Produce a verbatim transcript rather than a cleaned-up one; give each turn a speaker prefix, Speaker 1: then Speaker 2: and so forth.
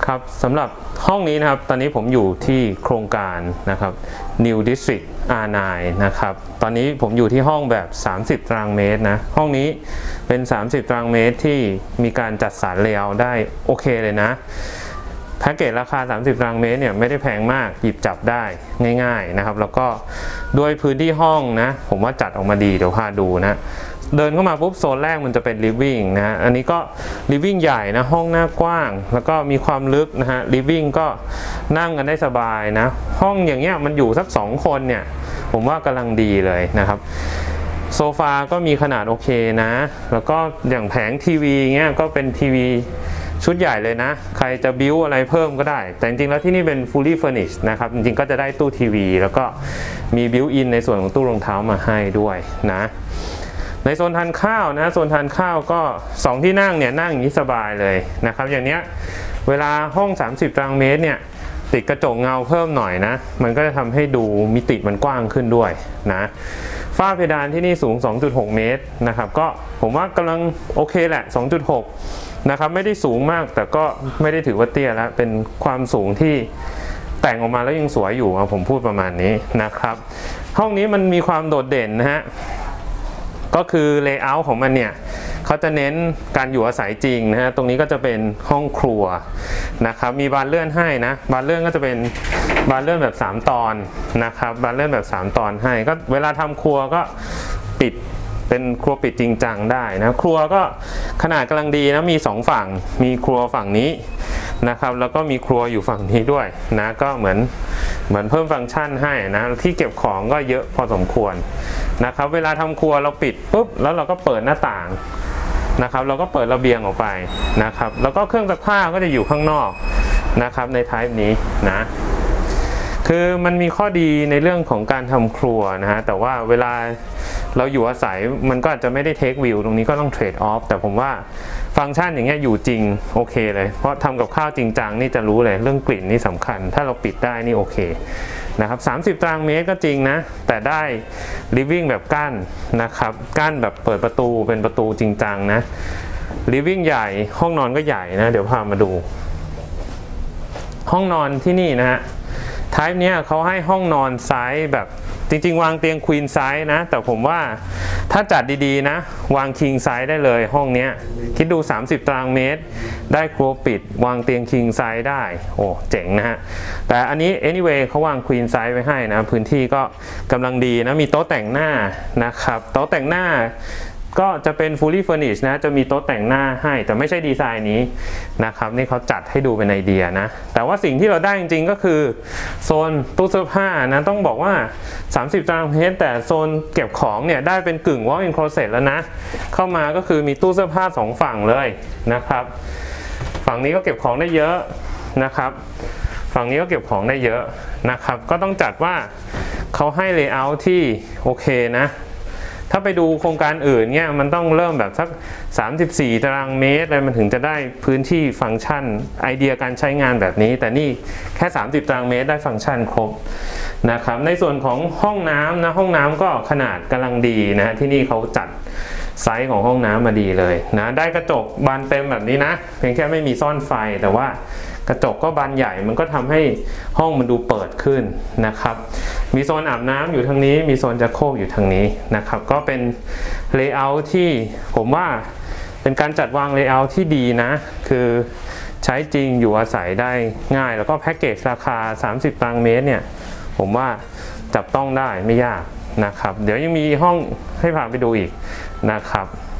Speaker 1: ครับสำหรับห้องนี้นะครับตอนนี้ผมอยู่ที่โครงการนะครับ New District อาร์ ไนน์ นะครับตอนนี้ผมอยู่ที่ห้องแบบสามสิบตารางเมตรนะห้องนี้เป็นสามสิบตารางเมตรที่มีการจัดสรรเลเยอร์ได้โอเคเลยนะแพ็กเกจราคาสามสิบตารางเมตรเนี่ยไม่ได้แพงมากหยิบจับได้ง่ายๆนะครับแล้วก็ด้วยพื้นที่ห้องนะผมว่าจัดออกมาดีเดี๋ยวพาดูนะเดินเข้ามาปุ๊บโซนแรกมันจะเป็น living นะฮะอันนี้ก็ living ใหญ่นะห้องหน้ากว้างแล้วก็มีความลึกนะฮะ living ก็นั่งกันได้สบายนะห้องอย่างเงี้ยมันอยู่สักสองคนเนี่ยผมว่ากำลังดีเลยนะครับโซฟาก็มีขนาดโอเคนะแล้วก็อย่างแผงทีวีเงี้ยก็เป็นทีวีชุดใหญ่เลยนะใครจะบิ้วอะไรเพิ่มก็ได้แต่จริงๆแล้วที่นี่เป็น fully furnished นะครับจริงๆก็จะได้ตู้ทีวีแล้วก็มีบิ้วอินในส่วนของตู้รองเท้ามาให้ด้วยนะในโซนทานข้าวนะโซนทานข้าวก็สองที่นั่งเนี่ยนั่งอย่างนี้สบายเลยนะครับอย่างเนี้ยเวลาห้องสามสิบตารางเมตรเนี่ยติดกระจกเงาเพิ่มหน่อยนะมันก็จะทำให้ดูมิติมันกว้างขึ้นด้วยนะฝ้าเพดานที่นี่สูง สองจุดหก เมตรนะครับก็ผมว่ากำลังโอเคแหละ สองจุดหก นะครับไม่ได้สูงมากแต่ก็ไม่ได้ถือว่าเตี้ยแล้วเป็นความสูงที่แต่งออกมาแล้วยังสวยอยู่ผมพูดประมาณนี้นะครับห้องนี้มันมีความโดดเด่นนะฮะก็คือเลเยอร์ของมันเนี่ยเขาจะเน้นการอยู่อาศัยจริงนะฮะตรงนี้ก็จะเป็นห้องครัวนะครับมีบานเลื่อนให้นะบานเลื่อนก็จะเป็นบานเลื่อนแบบสามตอนนะครับบานเลื่อนแบบสามตอนให้ก็เวลาทำครัวก็ปิดเป็นครัวปิดจริงจังได้นะครัวก็ขนาดกำลังดีนะมีสองฝั่งมีครัวฝั่งนี้นะครับแล้วก็มีครัวอยู่ฝั่งนี้ด้วยนะก็เหมือนเหมือนเพิ่มฟังก์ชันให้นะที่เก็บของก็เยอะพอสมควรนะครับเวลาทำครัวเราปิดปุ๊บแล้วเราก็เปิดหน้าต่างนะครับเราก็เปิดระเบียงออกไปนะครับแล้วก็เครื่องซักผ้าก็จะอยู่ข้างนอกนะครับในไทป์นี้นะคือมันมีข้อดีในเรื่องของการทำครัวนะฮะแต่ว่าเวลาเราอยู่อาศัยมันก็อาจจะไม่ได้เทควิวตรงนี้ก็ต้องเทรดออฟแต่ผมว่าฟังก์ชันอย่างเงี้ยอยู่จริงโอเคเลยเพราะทำกับข้าวจริงจังนี่จะรู้เลยเรื่องกลิ่นนี่สำคัญถ้าเราปิดได้นี่โอเคนะครับสามสิบตารางเมตรก็จริงนะแต่ได้ living แบบกั้นนะครับกั้นแบบเปิดประตูเป็นประตูจริงจังนะ living ใหญ่ห้องนอนก็ใหญ่นะเดี๋ยวพามาดูห้องนอนที่นี่นะฮะType เนี้ยเขาให้ห้องนอนไซส์แบบจริงๆวางเตียงควีนไซส์นะแต่ผมว่าถ้าจัดดีๆนะวางคิงไซส์ได้เลยห้องเนี้ยคิดดูสามสิบตารางเมตรได้ครัวปิดวางเตียงคิงไซส์ได้โอ้เจ๋งนะฮะแต่อันนี้ anyway เขาวางควีนไซส์ไว้ให้นะพื้นที่ก็กำลังดีนะมีโต๊ะแต่งหน้านะครับโต๊ะแต่งหน้าก็จะเป็น fully furnished นะจะมีโต๊ะแต่งหน้าให้แต่ไม่ใช่ดีไซน์นี้นะครับนี่เขาจัดให้ดูเป็นไอเดียนะแต่ว่าสิ่งที่เราได้จริงๆก็คือโซนตู้เสื้อผ้านะต้องบอกว่าสามสิบตารางเมตรแต่โซนเก็บของเนี่ยได้เป็นกึ่ง walk-in closet แล้วนะเข้ามาก็คือมีตู้เสื้อผ้าสองฝั่งเลยนะครับฝั่งนี้ก็เก็บของได้เยอะนะครับฝั่งนี้ก็เก็บของได้เยอะนะครับก็ต้องจัดว่าเขาให้ layout ที่โอเคนะถ้าไปดูโครงการอื่นเนี่ยมันต้องเริ่มแบบสักสามสิบสี่ตารางเมตรอะไรมันถึงจะได้พื้นที่ฟังก์ชันไอเดียการใช้งานแบบนี้แต่นี่แค่สามสิบตารางเมตรได้ฟังก์ชันครบนะครับในส่วนของห้องน้ำนะห้องน้ำก็ขนาดกำลังดีนะที่นี่เขาจัดไซส์ของห้องน้ำมาดีเลยนะได้กระจกบานเต็มแบบนี้นะเพียงแค่ไม่มีซ่อนไฟแต่ว่ากระจกก็บานใหญ่มันก็ทำให้ห้องมันดูเปิดขึ้นนะครับมีโซนอาบน้ำอยู่ทางนี้มีโซนจักรโครกอยู่ทางนี้นะครับก็เป็นเลเยอร์ที่ผมว่าเป็นการจัดวางเลเยอร์ที่ดีนะคือใช้จริงอยู่อาศัยได้ง่ายแล้วก็แพ็กเกจราคาสามสิบตารางเมตรเนี่ยผมว่าจับต้องได้ไม่ยากนะครับเดี๋ยวยังมีห้องให้พาไปดูอีกนะครับ